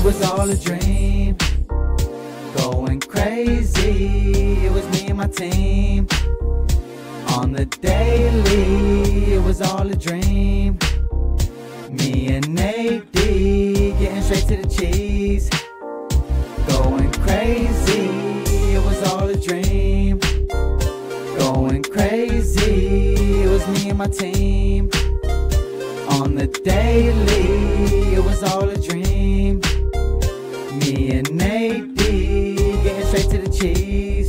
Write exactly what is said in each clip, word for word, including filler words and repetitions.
It was all a dream, going crazy. It was me and my team on the daily. It was all a dream, me and Nate D, getting straight to the cheese, going crazy. It was all a dream, going crazy. It was me and my team on the daily. It was all a dream, me and Nate D, getting straight to the cheese,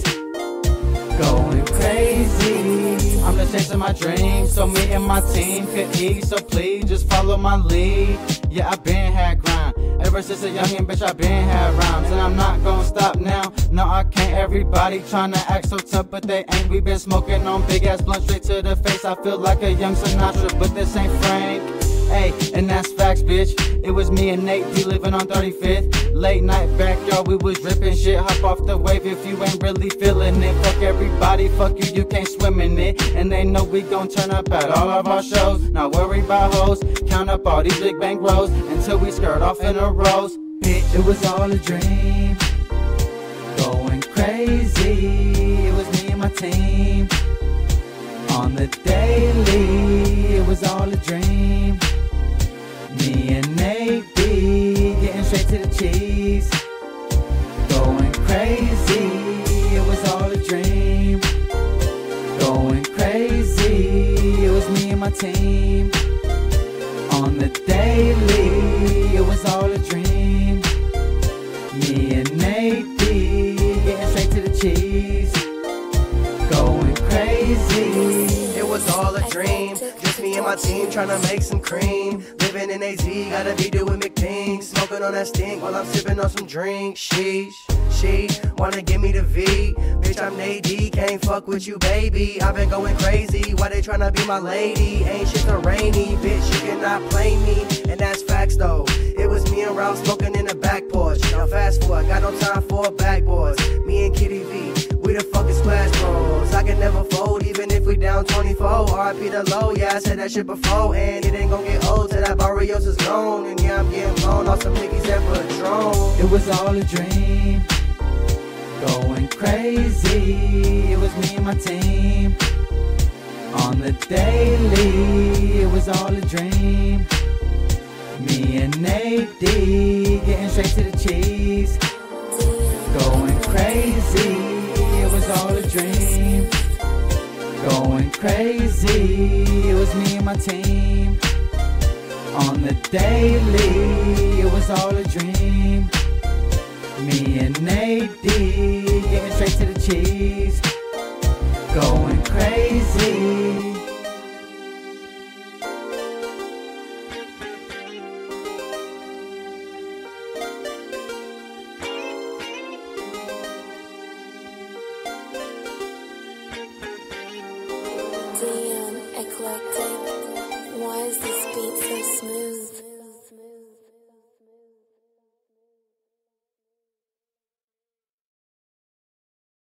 going crazy. I'm just chasing my dreams so me and my team could eat. So please just follow my lead. Yeah, I been had grind ever since a youngin', bitch. I been had rhymes, and I'm not gonna stop now. No, I can't. Everybody tryna act so tough, but they ain't. We been smoking on big ass blunt straight to the face. I feel like a young Sinatra, but this ain't Frank. Hey, and that's facts, bitch. It was me and Nate D living on thirty-fifth. Late night backyard, we was ripping shit. Hop off the wave if you ain't really feeling it. Fuck everybody, fuck you, you can't swim in it. And they know we gon' turn up at all of our shows. Not worry about hoes, count up all these big bank rolls until we skirt off in a rose. Bitch, it was all a dream, going crazy. It was me and my team on the daily. It was all a dream, me and Nate D, getting straight to the cheese, going crazy. It was all a dream, going crazy. It was me and my team on the daily. It was all a dream, me and Nate D, getting straight to the cheese, going crazy. It was all a dream, just me and my team tryna make some cream. Living in A Z, gotta be doing McThings. Smoking on that stink while I'm sipping on some drinks. Sheesh, she wanna give me the V. Bitch, I'm Nate D, can't fuck with you, baby. I've been going crazy, why they tryna be my lady? Ain't shit so rainy, bitch, you cannot play me. And that's facts though, it was me and Ralph smoking in the back porch. Now fast forward, got no time for backboards. Me and Kitty V, we the fucking splash bros. I can never fold, even if we down twenty-four. R I P the low, yeah, I said that shit before. And it ain't gon' get old till that Barrios is gone. And yeah, I'm getting blown off some niggas that Patron. It was all a dream, going crazy. It was me and my team on the daily. It was all a dream, me and Nate D, getting straight to the cheese, going crazy. It was all a dream, going crazy. It was me and my team on the daily. It was all a dream, me and Nate D, getting straight to the cheese, going crazy. Damn, eclectic. Why is this beat so smooth?